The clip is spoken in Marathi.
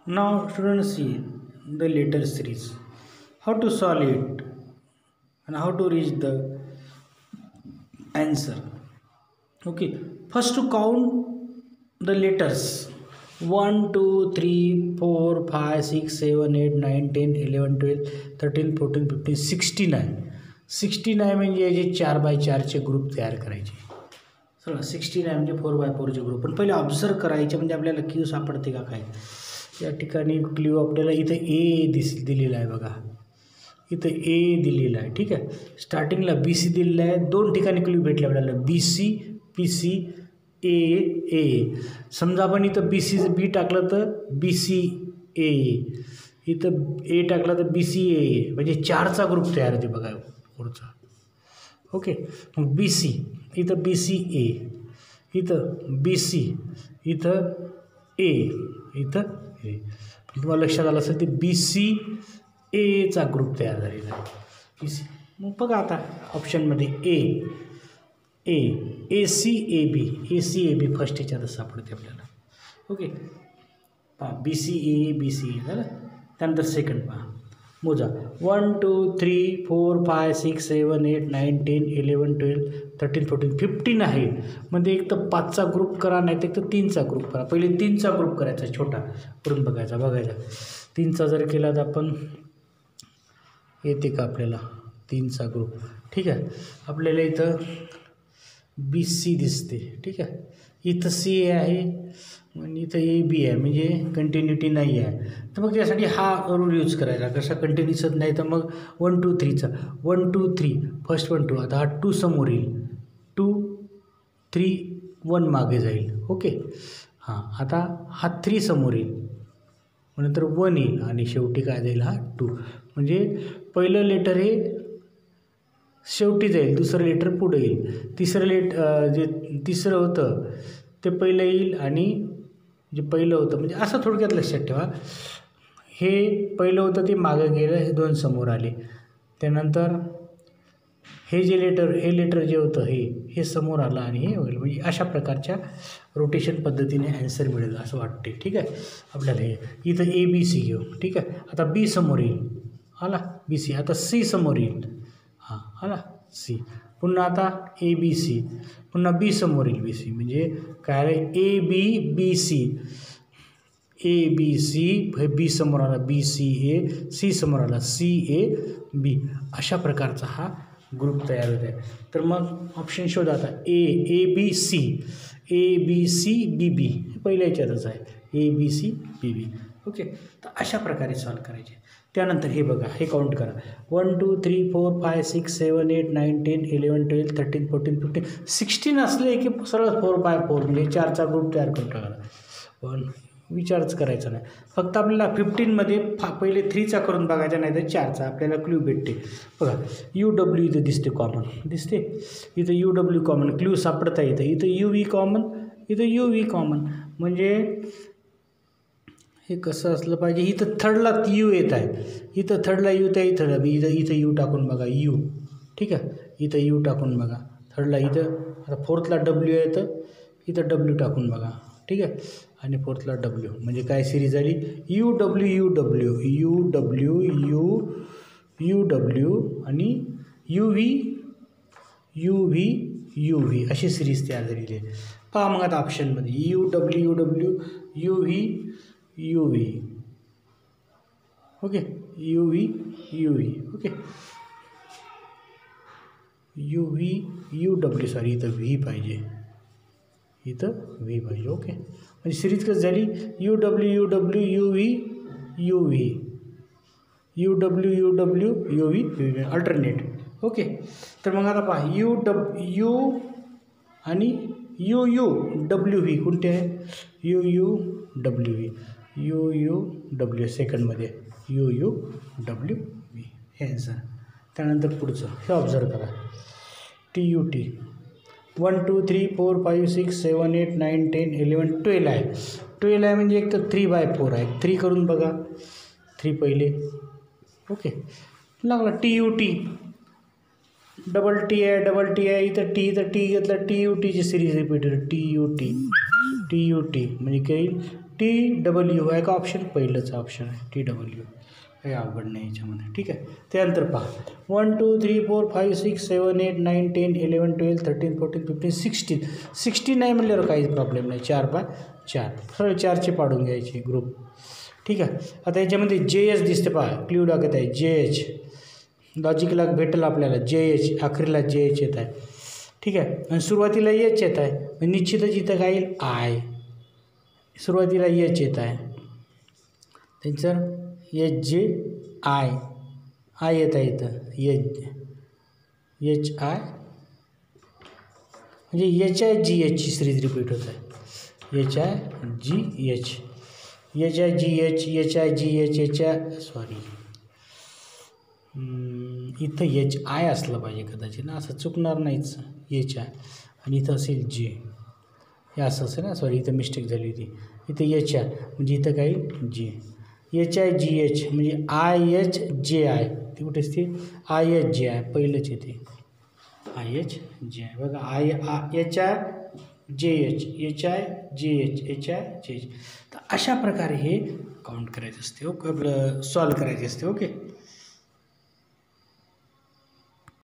Now students see the later series, how to solve it and how to reach the answer. Okay, first to count the letters 1, 2, 3, 4, 5, 6, 7, 8, 9, 10, 11, 12, 13, 14, 15, 69. 69 म्हणजे याचे 4x4चे ग्रुप तयार करायचे. चला 69 म्हणजे 4x4चे ग्रुप. पण पहिले ऑब्झर्व करायचे म्हणजे आपल्याला क्यू सापडते का काय. या ठिकाणी क्ल्यू आपल्याला इथं ए दिलेला आहे बघा, इथं ए दिलेला आहे. ठीक आहे, स्टार्टिंगला बी सी दिलेला आहे. दोन ठिकाणी क्ल्यू भेटले आपल्याला, B C P C A A. समजा आपण इथं बी सी बी टाकलं तर बी सी ए, इथं ए टाकलं तर बी सी ए, म्हणजे 4चा ग्रुप तयार होते बघा पुढचा. ओके, मग बी सी, इथं बी सी ए, इथं बी सी, इथं ए, इथं ए. तुम्हाला लक्षात आलं असेल ते बी सी एचा ग्रुप तयार झालेला आहे. बी सी, मग बघा आता ऑप्शनमध्ये ए ए ए सी ए बी फर्स्ट याच्यातच सापडते आपल्याला. ओके, पहा बी सी ए झालं. त्यानंतर सेकंड पहा, मोजा 1, 2, 3, 4, 5, 6, 7, 8, 9, 10, 11, 12, 13, 14, 15 आहे. म्हणजे एक तर 5चा ग्रुप करा, नाही तर एक तर 3चा ग्रुप करा. पहिले 3चा ग्रुप करायचा, छोटा करून बघायचा. 3चा जर केला तर आपण येते का आपल्याला 3चा ग्रुप. ठीक आहे, आपल्याला इथं बी सी दिसते. ठीक आहे, इथं सी ए आहे आणि इथं ए बी आहे, म्हणजे कंटिन्युटी नाही आहे. तर मग त्यासाठी हा रूल यूज करायचा. कसा कंटिन्यूसच नाही तर मग 1, 2, 3चा 1, 2, 3 फर्स्ट 1, 2. आता हा 2 समोर येईल, 2, 3, 1 मागे जाईल. ओके, हां, आता हा 3 समोर येईल, नंतर 1 येईल आणि शेवटी काय जाईल हा 2. म्हणजे पहिलं लेटर हे शेवटी जाईल, दुसरं लेटर पुढे येईल. जे तिसरं होतं ते पहिलं येईल आणि जे पहिलं होतं म्हणजे असं थोडक्यात लक्षात ठेवा. हे पहिलं होतं ते मागं गेलं, हे 2 समोर आले. त्यानंतर हे लेटर जे होतं हे समोर आलं आणि हे होईल. म्हणजे अशा प्रकारच्या रोटेशन पद्धतीने ॲन्सर मिळेल असं वाटते. ठीक आहे, आपल्याला हे इथं ए बी सी घेऊ. ठीक आहे, आता बी समोर येईल, आला बी सी. आता सी समोर येईल, हां आला सी. पुन्हा आता ए बी सी, पुन्हा बी समोर येईल बी सी. म्हणजे काय आलं, A B B C, A B C, बी समोर आला बी सी ए, सी समोर आला सी ए बी. अशा प्रकारचा हा ग्रुप तयार होत आहे. तर मग ऑप्शन शोधा आता. A B C, A B C B बी पहिल्या याच्यातच आहे, A B C B B. Okay, तर अशा प्रकारे सॉल्व करायचे. त्यानंतर हे बघा, हे काउंट करा 1, 2, 3, 4, 5, 6, 7, 8, 9, 10, 11, 12, 13, 14, 15, 16 असले की सरळ 4x4 म्हणजे 4चा ग्रुप तयार करून टाकायला. पण विचारच करायचा नाही. फक्त आपल्याला 15मध्ये पहिले 3चा करून बघायचा, नाही तर 4चा आपल्याला क्ल्यू भेटते. बघा यू डब्ल्यू इथं दिसते, कॉमन दिसते, इथं यू डब्ल्यू कॉमन, क्ल्यू सापडता येतं. इथं यू व्ही कॉमन, इथं यू व्ही कॉमन. म्हणजे हे कसं असलं पाहिजे, इथं थर्डला यू येत आहे, इथं थर्डला यू तर इथं यू टाकून बघा यू. ठीक आहे, इथं यू टाकून बघा थर्डला. इथं आता फोर्थला डब्ल्यू येतं, इथं डब्ल्यू टाकून बघा. ठीक आहे, आणि फोर्थला डब्ल्यू. म्हणजे काय सिरीज झाली, U W U W U W U U W आणि U V U V U V अशी सिरीज तयार झालेली आहे. पहा मग आता ऑप्शनमध्ये U W U V U V. Okay, U V U V. Okay, U V U W, sorry इथं व्ही पाहिजे, इथं व्ही पाहिजे. ओके, म्हणजे सिरीज कसं झाली, U W U V U V, U W U V alternate. Okay, तर मग आता पहा यू आणि यू डब्ल्यू व्ही कोणते आहे, U W V, U W सेकंडमध्ये यू डब्ल्यू व्ही हे आन्सर. त्यानंतर पुढचं हे ऑब्झर्व करा, टी यू टी 1, 2, 3, 4, 5, 6, 7, 8, 9, 10, 11, 12 आहे. 12 आहे म्हणजे एक तर 3x4 आहे. 3 करून बघा, 3 पहिले. ओके, लागला T U T, double T आहे, इथं टी घेतलं, टी यू टीची सिरीज रिपीट होईल, टी यू टी म्हणजे काय येईल, TW आहे का ऑप्शन, पहिलंच ऑप्शन आहे TW, काही अवघड नाही याच्यामध्ये. ठीक आहे. त्यानंतर पहा 1 2 3 4 5 6 7 8 9 10 11 12 13 14 15 16 नाही म्हणल्यावर काहीच प्रॉब्लेम नाही. 4 बाय 4 सरळ 4चे पाडून घ्यायचे ग्रुप. ठीक आहे. आता याच्यामध्ये JH दिसते पहा, क्ल्यू लागत आहे JH, लॉजिकला भेटेल आपल्याला JH, आखरीला JH येत आहे. ठीक आहे. आणि सुरुवातीला H येत आहे, निश्चितच इथं काय येईल I, सुरुवातीला H येत आहे त्यांचं HJI येत आहे इथं HI, म्हणजे HIGH ची सिरीज रिपीट होत आहे. HIGH सॉरी इथं HI असलं पाहिजे कदाचित ना, असं चुकणार नाहीच. HI आणि इथं असेल J, हे असं असेल ना, सॉरी इथं मिस्टेक झाली होती. इथं HI म्हणजे इथं काही J, HIGH म्हणजे IHJI, ते कुठे असते IHJI, पहिलंच येते IHJI बघा, HIJH. तर अशा प्रकारे हे काउंट करायचं असते. ओके, आपलं सॉल्व करायचे असते. ओके.